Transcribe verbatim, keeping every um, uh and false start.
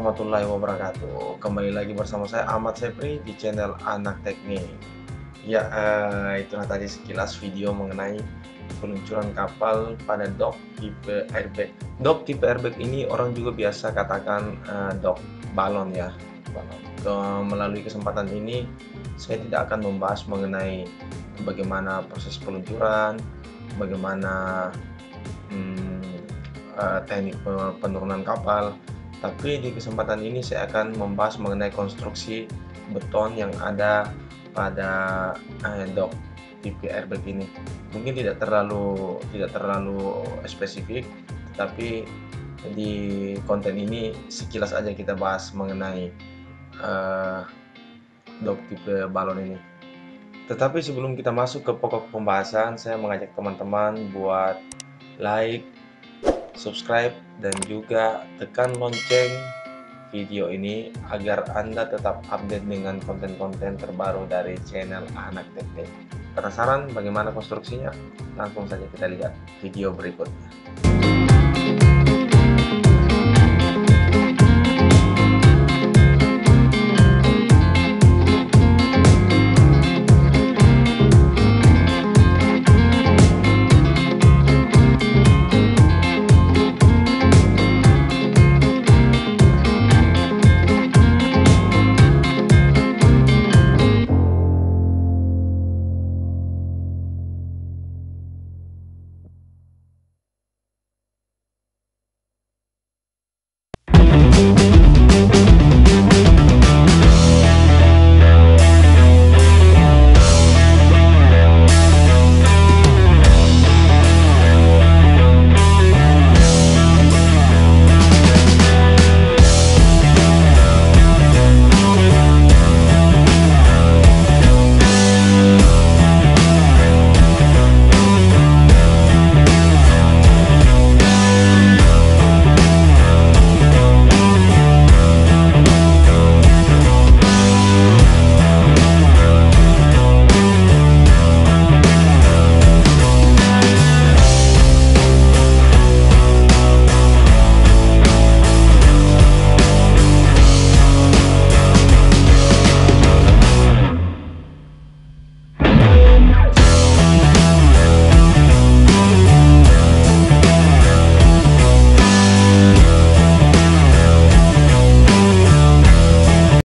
warahmatullahi wabarakatuh. Kembali lagi bersama saya Ahmad Sepri di channel Anak Teknik. Ya, eh, itulah tadi sekilas video mengenai peluncuran kapal pada dok tipe airbag. Dok tipe airbag ini orang juga biasa katakan eh, dok balon ya. Balon. Ke, melalui kesempatan ini saya tidak akan membahas mengenai bagaimana proses peluncuran, bagaimana hmm, eh, teknik penurunan kapal. Tapi di kesempatan ini saya akan membahas mengenai konstruksi beton yang ada pada eh, dok tipe airbag ini. Mungkin tidak terlalu tidak terlalu spesifik, tapi di konten ini sekilas aja kita bahas mengenai eh, dok tipe balon ini. Tetapi sebelum kita masuk ke pokok pembahasan, saya mengajak teman-teman buat like, subscribe, dan juga tekan lonceng video ini agar Anda tetap update dengan konten-konten terbaru dari channel Anak Teknik. Penasaran bagaimana konstruksinya? Langsung saja kita lihat video berikutnya.